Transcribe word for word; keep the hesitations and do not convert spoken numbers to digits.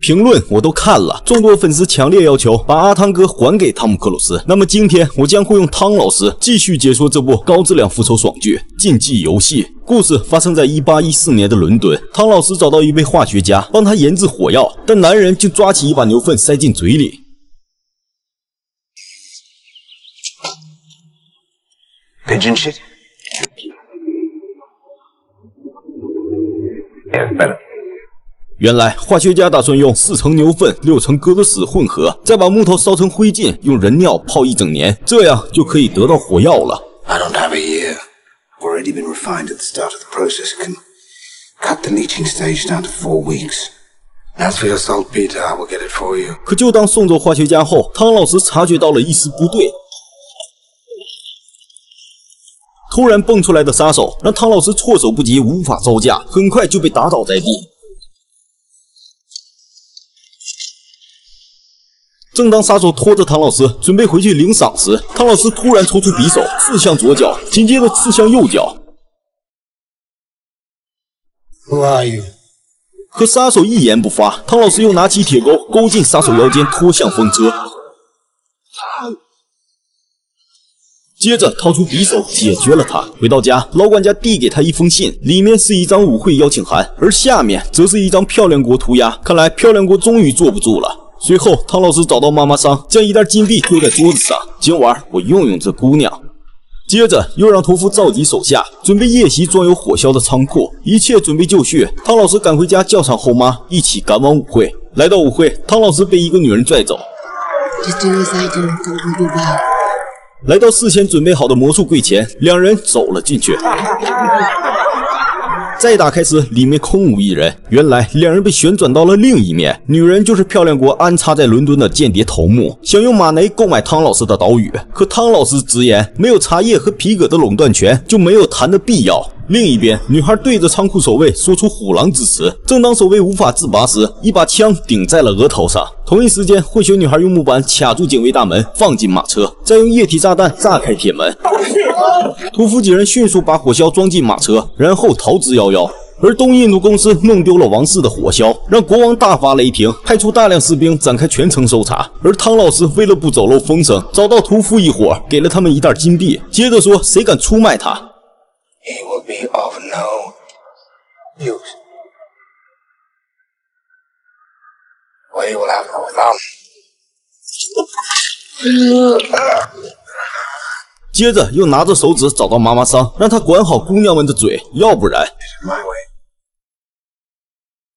评论我都看了，众多粉丝强烈要求把阿汤哥还给汤姆克鲁斯。那么今天我将会用汤老师继续解说这部高质量复仇爽剧《禁忌游戏》。故事发生在一八一四年的伦敦，汤老师找到一位化学家帮他研制火药，但男人竟抓起一把牛粪塞进嘴里。 Pigeon shit? Yeah, better. 原来化学家打算用四成牛粪、六成鸽子屎混合，再把木头烧成灰烬，用人尿泡一整年，这样就可以得到火药了。 I don't have a year. I've already been refined at the start of the process. Can cut the leaching stage down to four weeks. As for your saltpeter, I will get it for you. 可就当送走化学家后，汤老师察觉到了一丝不对。突然蹦出来的杀手让汤老师措手不及，无法招架，很快就被打倒在地。正当杀手拖着唐老师准备回去领赏时，汤老师突然抽出匕首刺向左脚，紧接着刺向右脚。 Who are you? 可杀手一言不发，汤老师又拿起铁钩勾进杀手腰间，拖向风车。接着掏出匕首解决了他。回到家，老管家递给他一封信，里面是一张舞会邀请函，而下面则是一张漂亮国涂鸦。看来漂亮国终于坐不住了。随后，汤老师找到妈妈桑，将一袋金币丢在桌子上。今晚我用用这姑娘。接着又让屠夫召集手下，准备夜袭装有火枭的仓库。一切准备就绪，汤老师赶回家叫上后妈，一起赶往舞会。来到舞会，汤老师被一个女人拽走。来到事先准备好的魔术柜前，两人走了进去。再打开时，里面空无一人。原来两人被旋转到了另一面，女人就是漂亮国安插在伦敦的间谍头目，想用马雷购买汤老师的岛屿。可汤老师直言，没有茶叶和皮革的垄断权，就没有谈的必要。另一边，女孩对着仓库守卫说出虎狼之词。正当守卫无法自拔时，一把枪顶在了额头上。同一时间，混血女孩用木板卡住警卫大门，放进马车，再用液体炸弹炸开铁门。屠夫几人迅速把火枭装进马车，然后逃之夭夭。而东印度公司弄丢了王室的火枭，让国王大发雷霆，派出大量士兵展开全城搜查。而汤老师为了不走漏风声，找到屠夫一伙，给了他们一袋金币，接着说谁敢出卖他 He will be of no use. We will have no thumb. 接着又拿着手指找到妈妈桑，让她管好姑娘们的嘴，要不然。